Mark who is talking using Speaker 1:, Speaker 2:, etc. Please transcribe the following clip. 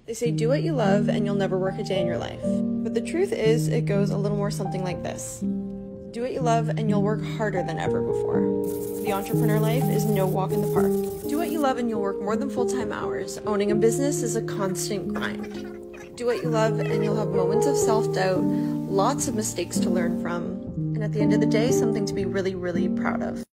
Speaker 1: They say do what you love and you'll never work a day in your life. But the truth is, it goes a little more something like this. Do what you love and you'll work harder than ever before. The entrepreneur life is no walk in the park. Do what you love and you'll work more than full-time hours. Owning a business is a constant grind. Do what you love and you'll have moments of self-doubt, lots of mistakes to learn from, and at the end of the day, something to be really, really proud of.